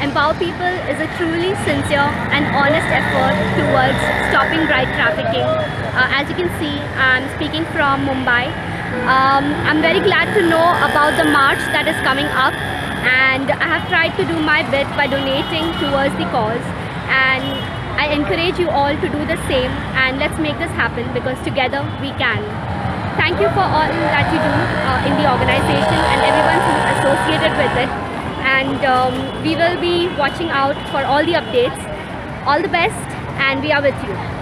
empower people is a truly sincere and honest effort towards stopping right trafficking. As you can see, I'm speaking from Mumbai. I'm very glad to know about the march that is coming up, and I have tried to do my bit by donating towards the cause, and I encourage you all to do the same, and let's make this happen because together we can. Thank you for all that you do in the organization and everyone who is associated with it, and we will be watching out for all the updates. All the best, and we are with you.